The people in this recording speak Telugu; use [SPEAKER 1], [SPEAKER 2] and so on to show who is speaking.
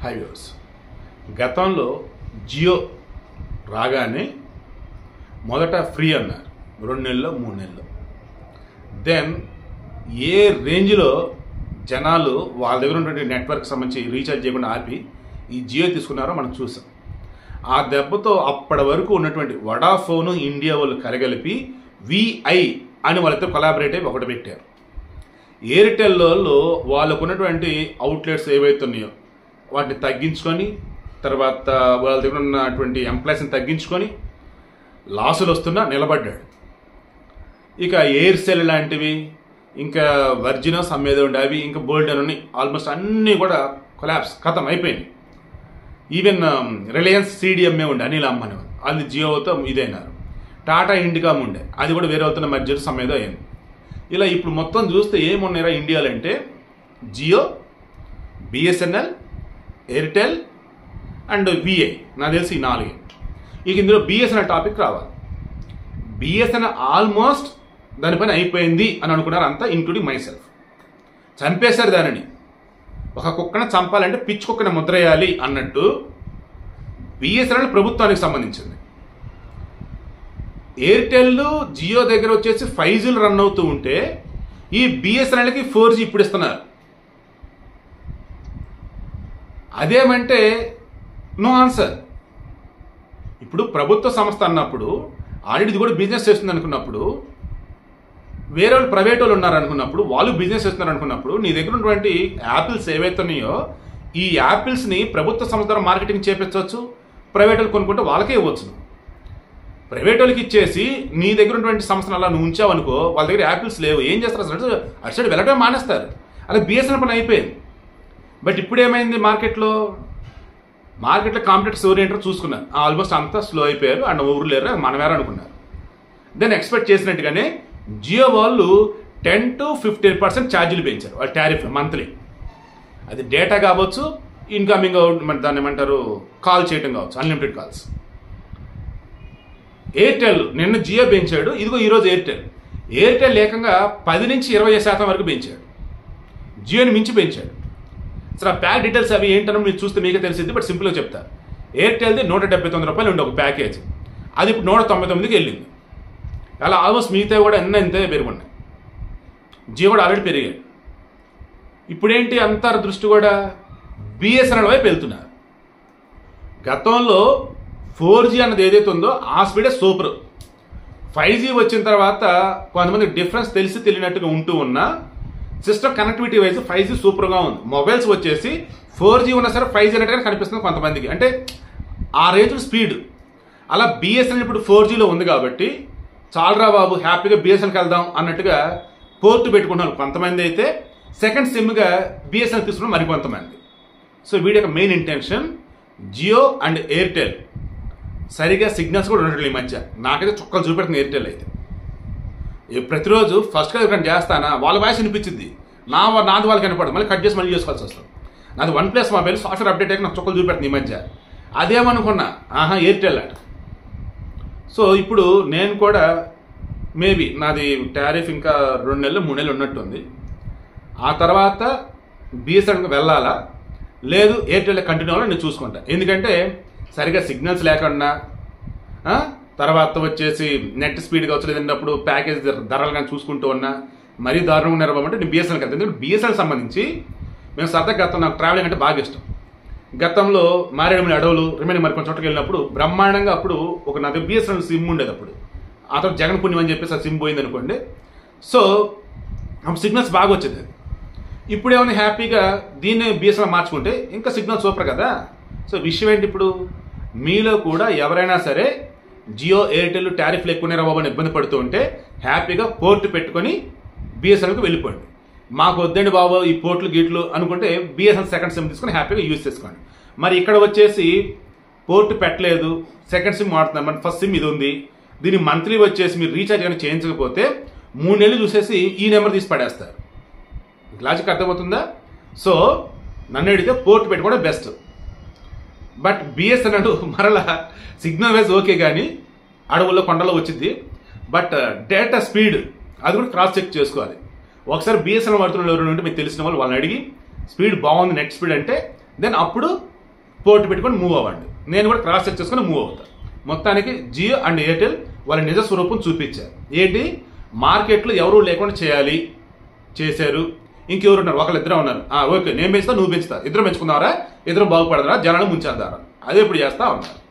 [SPEAKER 1] హైవేస్ గతంలో జియో రాగానే మొదట ఫ్రీ అన్నారు 2 నెలలు 3 నెలలు. దెన్ ఏ రేంజ్లో జనాలు వాళ్ళ దగ్గర ఉన్నటువంటి నెట్వర్క్ సంబంధించి రీఛార్జ్ చేయకుండా ఆపి ఈ జియో తీసుకున్నారో మనం చూసాం. ఆ దెబ్బతో అప్పటి వరకు ఉన్నటువంటి వడాఫోన్ ఇండియా వాళ్ళు కలగలిపి విఐ అని వాళ్ళతో కొలాబరేట్ అయ్యి ఒకటి పెట్టారు. ఎయిర్టెల్లో వాళ్ళకు ఉన్నటువంటి అవుట్లెట్స్ ఏవైతే ఉన్నాయో వాటిని తగ్గించుకొని, తర్వాత వాళ్ళ దగ్గర ఉన్నటువంటి ఎంప్లాయీస్ని తగ్గించుకొని లాసులు వస్తున్నా నిలబడ్డాడు. ఇక ఎయిర్సెల్ లాంటివి, ఇంకా వర్జినోస్ అమ్మేది ఉండే అవి ఇంకా బోల్డ్ అని ఉన్నాయి. ఆల్మోస్ట్ అన్నీ కూడా కొలాప్స్ ఖతం అయిపోయింది. ఈవెన్ రిలయన్స్ సిడిఎంఏ ఉండే అనిల్ అంబానీ, అది జియోతో ఇదైనారు. టాటా ఇండికామ్ ఉండే, అది కూడా వేరే అవుతున్న మధ్య సమ్మేదో అయింది. ఇలా ఇప్పుడు మొత్తం చూస్తే ఏమున్నాయిరా ఇండియాలో అంటే జియో, బిఎస్ఎన్ఎల్, ఎయిర్టెల్ అండ్ విఐ. నాకు తెలిసి ఈ 4. ఇక ఇందులో బిఎస్ఎన్ఎల్ టాపిక్ రావాలి. బిఎస్ఎన్ఎల్ ఆల్మోస్ట్ దానిపైన అయిపోయింది అని అనుకున్నారు అంతా, ఇంక్లూడింగ్ మై సెల్ఫ్. చంపేశారు దానిని. ఒక కుక్కను చంపాలంటే పిచ్చి కుక్కను ముద్రేయాలి అన్నట్టు బిఎస్ఎన్ఎల్ ప్రభుత్వానికి సంబంధించింది. ఎయిర్టెల్ జియో దగ్గర వచ్చేసి 5G రన్ అవుతూ ఉంటే ఈ బిఎస్ఎన్ఎల్కి 4G ఇప్పుడు ఇస్తున్నారు. అదేమంటే నో ఆన్సర్. ఇప్పుడు ప్రభుత్వ సంస్థ అన్నప్పుడు ఆల్రెడీ ఇది కూడా బిజినెస్ చేస్తుంది అనుకున్నప్పుడు, వేరే వాళ్ళు ప్రైవేట్ వాళ్ళు ఉన్నారు అనుకున్నప్పుడు, వాళ్ళు బిజినెస్ చేస్తున్నారు అనుకున్నప్పుడు, నీ దగ్గర ఉన్నటువంటి యాపిల్స్ ఏవైతే ఉన్నాయో ఈ యాపిల్స్ని ప్రభుత్వ సంస్థ ద్వారా మార్కెటింగ్ చేపించవచ్చు. ప్రైవేట్ వాళ్ళు కొనుక్కుంటే వాళ్ళకే ఇవ్వచ్చు. ప్రైవేట్ వాళ్ళకి ఇచ్చేసి నీ దగ్గర ఉన్నటువంటి సంస్థను అలా నువ్వు ఉంచావు అనుకో, వాళ్ళ దగ్గర యాపిల్స్ లేవు, ఏం చేస్తారు అసలు? అటు సైడ్ వెళ్ళటమే మానేస్తారు. అలా బిఎస్ఎన్ఎల్ పని అయిపోయింది. బట్ ఇప్పుడు ఏమైంది, మార్కెట్లో కాంపిటేటర్స్ ఓరియంటర్ చూసుకున్నారు, ఆల్మోస్ట్ అంతా స్లో అయిపోయారు అండ్ ఊరు లేరు, మనమేరా అనుకున్నారు. దెన్ ఎక్స్పెక్ట్ చేసినట్టుగానే జియో వాళ్ళు 10 to 15% ఛార్జీలు పెంచారు వాళ్ళ టారిఫ్ మంత్లీ. అది డేటా కావచ్చు, ఇన్కమింగ్ దాన్ని ఏమంటారు కాల్ చేయటం కావచ్చు, అన్లిమిటెడ్ కాల్స్. ఎయిర్టెల్ నిన్న జియో పెంచాడు, ఇదిగో ఈరోజు ఎయిర్టెల్ ఏకంగా 10 నుంచి 20% వరకు పెంచాడు, జియోని మించి పెంచాడు. అసలు ఆ ప్యాక్ డీటెయిల్స్ అవి ఏంటనో మీరు చూస్తే మీకే తెలిసింది. బట్ సింపుల్గా చెప్తా, ఎయిర్టెల్ది 179 రూపాయలు ఉండే ఒక ప్యాకేజ్, అది ఇప్పుడు 199కి వెళ్ళింది. అలా ఆల్మోస్ట్ మిగతా కూడా ఎంతే పెరుగున్నాయి. జియో కూడా ఆల్రెడీ పెరిగాడు. ఇప్పుడేంటి అంతర్ దృష్టి కూడా బిఎస్ఎన్ఎల్ వైపు వెళ్తున్నారు. గతంలో 4G అన్నది ఏదైతే ఉందో ఆ స్పీడే సూపర్. 5G వచ్చిన తర్వాత కొంతమంది డిఫరెన్స్ తెలియనట్టుగా ఉంటూ ఉన్నా సిస్టమ్ కనెక్టివిటీ వైజ్ 5G సూపర్గా ఉంది. మొబైల్స్ వచ్చేసి 4G ఉన్నా సరే 5G అన్నట్టుగా కనిపిస్తుంది కొంతమందికి, అంటే ఆ రేంజ్ స్పీడ్. అలా బిఎస్ఎన్ఎల్ ఇప్పుడు 4Gలో ఉంది కాబట్టి చాలరా బాబు హ్యాపీగా బిఎస్ఎన్ఎల్కి వెళ్దాం అన్నట్టుగా పోర్టు పెట్టుకుంటున్నారు కొంతమంది. అయితే సెకండ్ సిమ్గా బిఎస్ఎన్ఎల్ తీసుకున్న మరికొంతమంది. సో వీడి యొక్క main intention Jio and Airtel సరిగా సిగ్నల్స్ కూడా ఉండట్లేదు ఈ మధ్య. నాకైతే చుక్కలు చూపెడుతుంది ఎయిర్టెల్ అయితే. ప్రతిరోజు ఫస్ట్గా ఎవరికైనా చేస్తానా వాళ్ళ వాయిస్ వినిపించింది, నాది వాళ్ళకి కనపడదు, మళ్ళీ కట్ చేసి మళ్ళీ చేసుకోవాల్సి వస్తుంది. నాది OnePlus మొబైల్ సాఫ్ట్వేర్ అప్డేట్ అయ్యి నాకు చుక్కలు చూపెడుతుంది ఈ మధ్య. అదేమనుకున్నా ఎయిర్టెల్ అట. సో ఇప్పుడు నేను కూడా మేబీ నాది టారిఫ్ ఇంకా 2 నెలలు 3 నెలలు ఉన్నట్టుంది. ఆ తర్వాత బిఎస్ఎన్ఎల్కి వెళ్ళాలా లేదు ఎయిర్టెల్ కంటిన్యూ అవ్వాలో నేను చూసుకుంటా. ఎందుకంటే సరిగా సిగ్నల్స్ లేకుండా, తర్వాత వచ్చేసి నెట్ స్పీడ్ కావచ్చు, లేదన్నప్పుడు ప్యాకేజ్ ధరలు కానీ చూసుకుంటూ ఉన్నా మరీ దారుణంగా ఉన్నారంటే నేను బిఎస్ఎన్ఎల్కి వెళ్తాను. ఎందుకంటే బిఎస్ఎన్ఎల్ సంబంధించి మేము సరదాగా గతం నాకు ట్రావెలింగ్ అంటే బాగా ఇష్టం. గతంలో మారేడుమల్లి అడవులు రిమైనింగ్ మరి కొంచెం చోట్లకి వెళ్ళినప్పుడు బ్రహ్మాండంగా అప్పుడు ఒక నాకు బిఎస్ఎన్ఎల్ సిమ్ ఉండేది. అప్పుడు ఆ తర్వాత జగన్ పుణ్యం అని చెప్పేసి ఆ సిమ్ పోయింది అనుకోండి. సో అప్పుడు సిగ్నల్స్ బాగా వచ్చేది. ఇప్పుడు ఏమైనా హ్యాపీగా దీన్ని బిఎస్ఎన్ఎల్ మార్చుకుంటే ఇంకా సిగ్నల్ సూపర్ కదా. సో విషయం ఏంటి, ఇప్పుడు మీలో కూడా ఎవరైనా సరే జియో ఎయిర్టెల్ టారిఫ్లు ఎక్కువనే రావని ఇబ్బంది పడుతూ ఉంటే హ్యాపీగా పోర్టు పెట్టుకొని బిఎస్ఎన్ఎల్కి వెళ్ళిపోండి. మాకు వద్దండి బాబు ఈ పోర్ట్లు గీట్లు అనుకుంటే బిఎస్ఎన్ఎల్ సెకండ్ సిమ్ తీసుకొని హ్యాపీగా యూజ్ చేసుకోండి. మరి ఇక్కడ వచ్చేసి పోర్టు పెట్టలేదు, సెకండ్ సిమ్ వాడుతున్నాం, మరి ఫస్ట్ సిమ్ ఇది ఉంది, దీన్ని మంత్లీ వచ్చేసి మీరు రీఛార్జ్ కానీ చేయించకపోతే 3 నెలలు చూసేసి ఈ నెంబర్ తీసి పడేస్తారు. లాజిక్ అర్థమవుతుందా? సో నన్ను అడిగితే పోర్టు పెట్టుకోవడం బెస్ట్. బట్ బిఎస్ఎన్ఎల్ మరలా సిగ్నల్ వైజ్ ఓకే కానీ అడవుల్లో కొండలో వచ్చింది. బట్ డేటా స్పీడ్ అది కూడా క్రాస్ చెక్ చేసుకోవాలి. ఒకసారి బిఎస్ఎన్ఎల్ వాడుతున్న ఎవరు ఉంటే మీకు తెలిసిన వాళ్ళు వాళ్ళని అడిగి స్పీడ్ బాగుంది నెట్ స్పీడ్ అంటే దెన్ అప్పుడు పోర్ట్ పెట్టుకొని మూవ్ అవ్వండి. నేను కూడా క్రాస్ చెక్ చేసుకుని మూవ్ అవుతాను. మొత్తానికి జియో అండ్ ఎయిర్టెల్ వాళ్ళ నిజ స్వరూపం చూపించారు. ఏంటి, మార్కెట్లో ఎవరూ లేకుండా చేయాలి, చేశారు. ఇంకెవరు ఉన్నారు, ఒకళ్ళిద్దరే ఉన్నారు. ఓకే, నేను పెంచుతా, నువ్వు పెంచుతా, ఇద్దరు పెంచుకున్నారా, ఇద్దరు బాగుపడతారా, జనాలు ముంచేద్దారా, అదే ఇప్పుడు చేస్తా ఉన్నారు.